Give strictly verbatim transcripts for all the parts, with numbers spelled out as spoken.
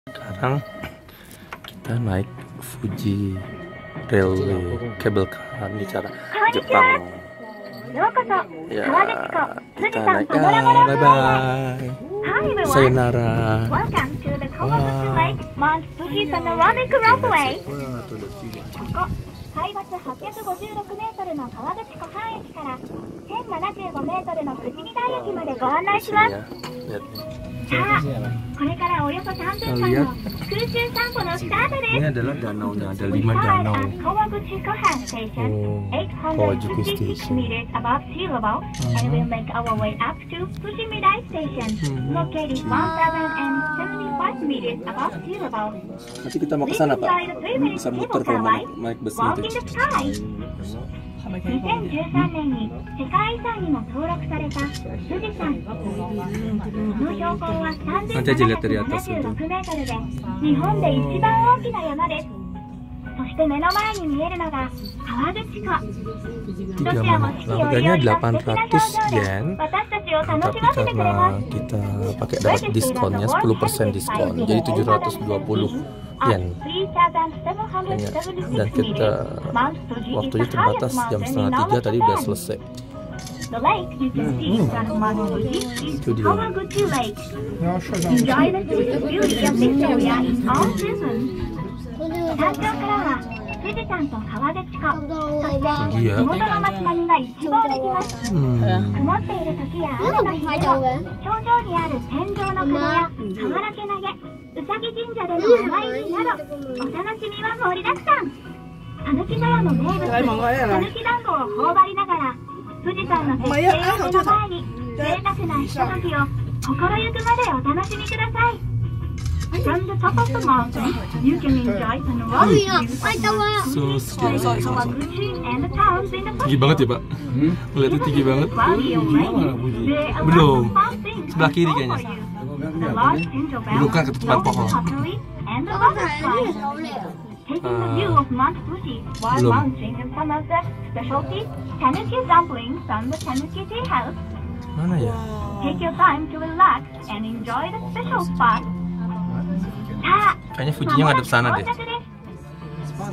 Sekarang kita naik Fuji Railway Cable Car di cara Jepang. Ya, kita naik. Ya, bye bye. Sayonara. Welcome to the Kawaguchi Wow. Lake Mount Fuji Panoramic Roadway. 海抜はっぴゃくごじゅうろくメートルの川口湖畔駅からせんななじゅうごメートルの富士見台駅までご案内します。 Lihat nih. さあ、これからおよそさんぷんかんの空中散歩のスタート Ini です。 adalah danaunya, ada We lima start danau. at Kawaguchi Kohan Station, Oh, eight hundred Kawaguchi fifty-six Station. meters above sea level, and we'll make our way up to Fushimidai Station, Hmm. located one thousand seventy-five meters above sea level. Nanti kita mau ke sana, Pak. Bisa muter kalau mau naik, naik bus Walk in itu. the sky. にせんじゅうさんねんに世界遺産にも登録された富士山。その標高はさんぜんななひゃくななじゅうろくメートルで日本で一番大きな山です。そして目の前に見えるのが河口湖。どちらも四季折々の素敵な表情で私たちを楽 Tapi しませてくれ karena ます。 kita pakai dapat diskonnya sepuluh persen diskon, jadi tujuh ratus dua puluh yen. Dan kita waktunya terbatas, jam setengah tiga tadi udah selesai. The lake you can see from Mount Fuji is Itu dia. Kawaguchi Lake. Enjoy the beauty of this area in all seasons. 山頂からは富士山と河口湖、そして地元の街並みが一望できます。 Hmm. 曇っている時や雨の日でも頂上にある天井の壁や瓦け投げ、うさぎ神社でのお参りなどお楽しみは盛りだくさん。讃岐川の名物、讃岐団子を頬張りながら富士山の絶景を目の前に贅沢なひとときを心ゆくまでお楽しみください。From the top of the mountain, you can enjoy panoramic views So of Kawaguchi and the towns in the tinggi banget ya, Pak? Lihatnya tinggi banget. valley of rain. There are Belum. lots of fun things Sebelah kiri to kayaknya. offer you. The large Tenjo Belum kan, Bell, ketutupan lotus pohon. pottery, and the butterfly. Taking the view of Mount Fuji while Belum. munching on some of the specialties, Tanuki dumplings from the Tanuki Tea House. Mana ya? Take your time to relax and enjoy the special spot. さあ、 Kayaknya Fujinya ngadep sana deh. 到着です。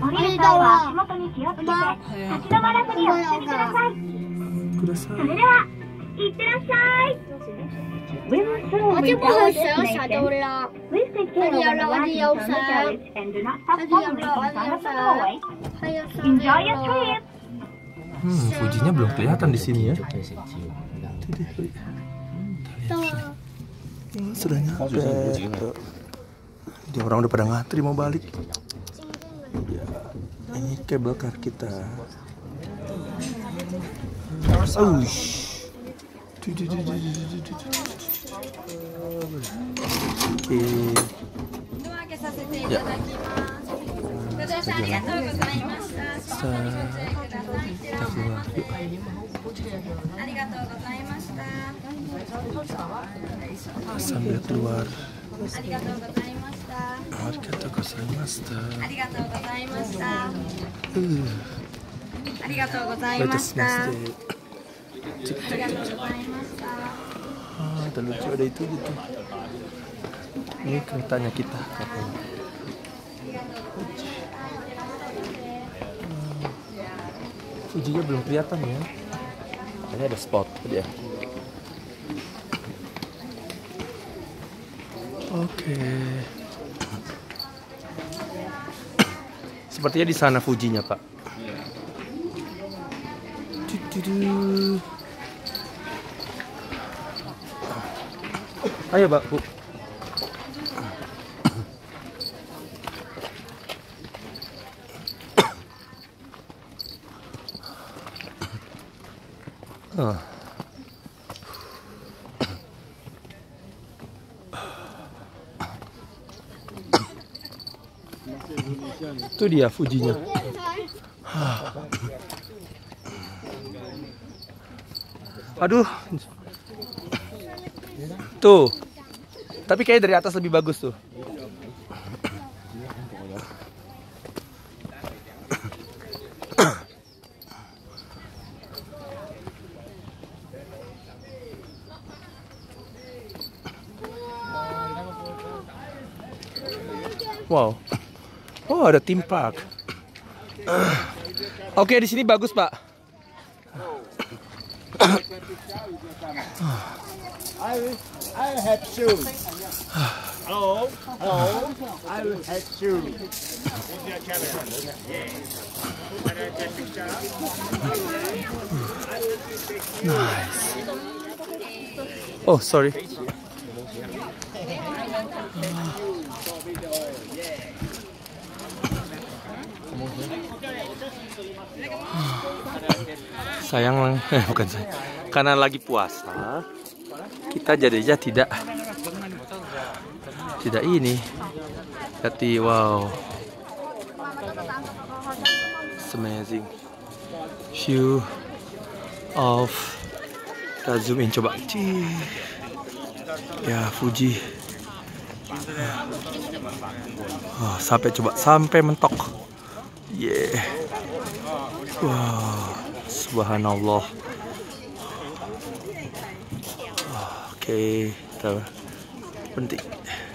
降りる際は足元に気をつけて立ち止まらずにお進みください。それでは、いってらっしゃい。We will soon Ở reach chứ có our hơi sợ sợ destination. đồ là Please take care of Bây giờ the là luggage đi đâu from the xa? carriage and do not stop Bây giờ following là in đi front đâu of the xa? doorway. Hay là sao Enjoy vậy your rồi? trip. Hmm, Fujinya belum kelihatan di sini ya. Sao Sudah nyampe. Ini orang udah pada ngantri mau balik. Ya, ini cable car kita. Oh, oke. Ya. Sa- kita keluar yuk. Sambil keluar. Arigatou gozaimashita. Uh, Lotus Master. Cek, cek, cek. Ah, ada lucu, ada itu gitu. Ini keretanya kita katanya. Hmm. Fujinya belum kelihatan ya. Ini ada spot dia. Oke. Sepertinya di sana Fujinya, Pak. Dududu. Ayo, Pak, Bu. Oh. Itu dia Fujinya. Aduh. Tuh. Tapi kayak dari atas lebih bagus tuh. Wow. Oh, ada theme park. Oke, di sini bagus, Pak. I will, I have shoes. Hello, hello. I will have shoes. Nice. Oh, sorry. Sayang, eh bukan sayang. Karena lagi puasa, kita jadinya tidak tidak ini. Jadi wow, it's amazing. View of, kita zoom in coba. Cih. Ya Fuji. Oh, sampai coba sampai mentok. Yeah. Wow, subhanallah. Oke, okay, kita berhenti.